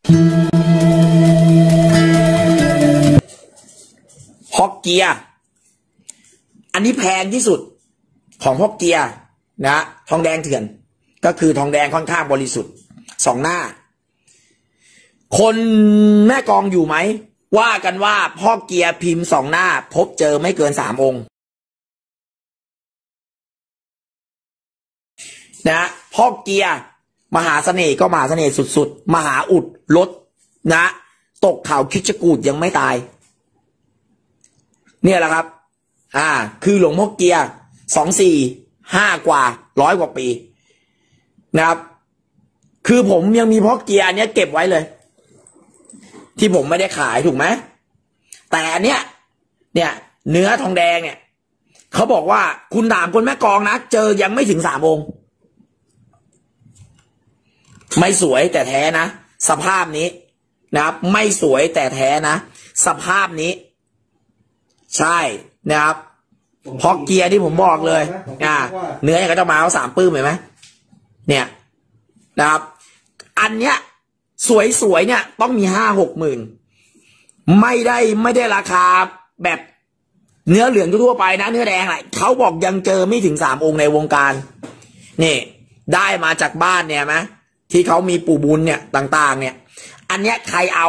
ฮอกเกียอันนี้แพงที่สุดของฮอกเกียนะทองแดงเถื่อนก็คือทองแดงค่อนข้างบริสุทธิ์สองหน้าคนแม่กองอยู่ไหมว่ากันว่าพ่อเกียร์พิมพ์สองหน้าพบเจอไม่เกิน3 องค์นะพ่อเกียร์มหาเสน่ห์ก็มหาเสน่ห์สุดๆมหาอุดลดนะตกเขาคิดจกูดยังไม่ตายเนี่ยแหละครับคือหลวงพ่อเกียร์245กว่า100 กว่าปีนะครับคือผมยังมีพ่อเกียร์อันนี้เก็บไว้เลยที่ผมไม่ได้ขายถูกไหมแต่อันเนี้ยเนี่ยเนื้อทองแดงเนี่ยเขาบอกว่าคุณถามคนแม่กองนะเจอยังไม่ถึง3 องค์ไม่สวยแต่แท้นะสภาพนี้นะครับไม่สวยแต่แท้นะสภาพนี้ใช่นะครับพอเกียร์ที่ผมบอกเลยเนื้ออย่างก็จะมาเอา3 ปื้มเห็นไหมเนี่ยนะครับอันเนี้ยสวยๆเนี่ยต้องมี5-6 หมื่นไม่ได้ราคาแบบเนื้อเหลืองทั่วไปนะเนื้อแดงอะไรเขาบอกยังเจอไม่ถึง3 องค์ในวงการนี่ได้มาจากบ้านเนี่ยไหมที่เขามีปู่บุญเนี่ยต่างๆเนี่ยอันเนี้ยใครเอา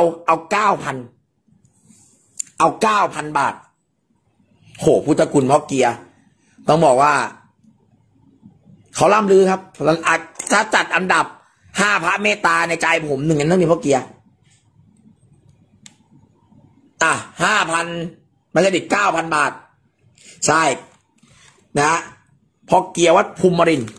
9,000 บาทโหพุทธคุณพ่อเกียร์ต้องบอกว่าเขาล่ำลือครับถ้าจัดอันดับ5 พระเมตตาในใจผม1นั้นต้องมีพ่อเกียร์5,000ไม่ใช่ดิ9,000 บาทใช่นะพ่อเกียร์วัดภูมิรินทร์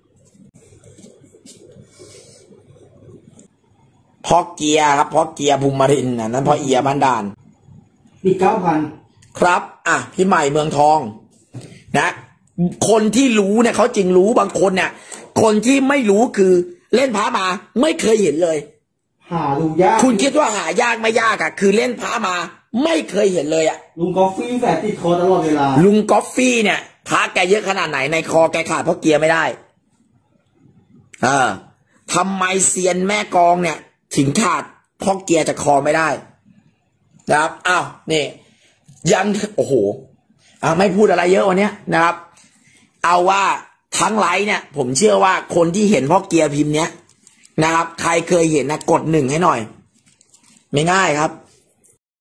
พ่อเกียร์ครับพ่อเกียร์ภูมิรินทร์นั้นพ่อเอียบ้านด่านอีก9,000 ครับพี่ใหม่เมืองทองนะคนที่รู้เนี่ยเขาจริงรู้บางคนเนี่ยคนที่ไม่รู้คือเล่นพระมาไม่เคยเห็นเลยหาดูยากคุณคิดว่าหายากไม่ยากคือเล่นพระมาไม่เคยเห็นเลยลุงกอฟฟี่แฝดติดคอตลอดเวลาลุงกอฟฟี่เนี่ยพระแกเยอะขนาดไหนในคอแกขาดเพราะเกียร์ไม่ได้ทำไมเซียนแม่กองเนี่ยถึงขาดเพราะเกียร์จะคอไม่ได้นะครับนี่ยังโอ้โหไม่พูดอะไรเยอะวันนี้นะครับเอาว่าทั้งไลฟ์เนี่ยผมเชื่อว่าคนที่เห็นพ่อเกียร์พิมพ์เนี้ยนะครับใครเคยเห็นนะกด 1ให้หน่อยไม่ง่ายครับ